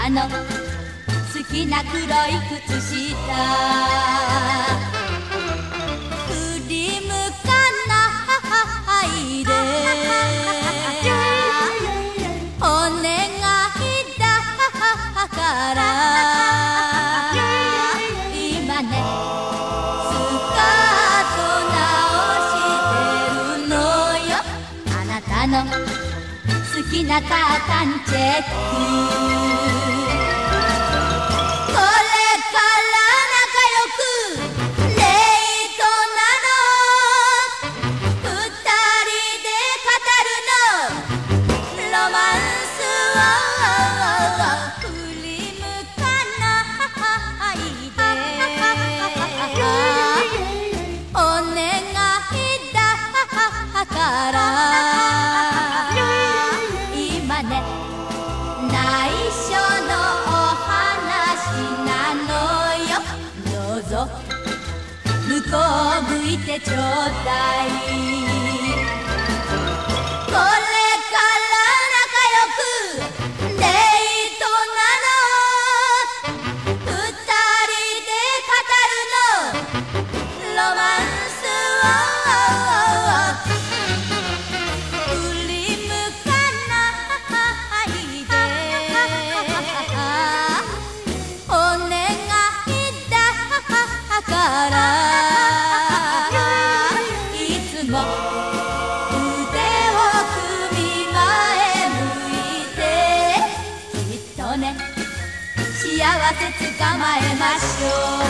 たの好きな黒い靴下振り向かないでお願いだから今ねスカート直してるのよあなたの好きなタータンチェックこれから仲良くデートなの二人で語るのロマンスを振り向かないでお願いだから内緒のお話なのよどうぞ向こう向いてちょうだいこれから仲良くデートなの二人で語るのロマンスを振り向かないお願いだからいつも腕を組み前向いてきっとね幸せつかまえましょう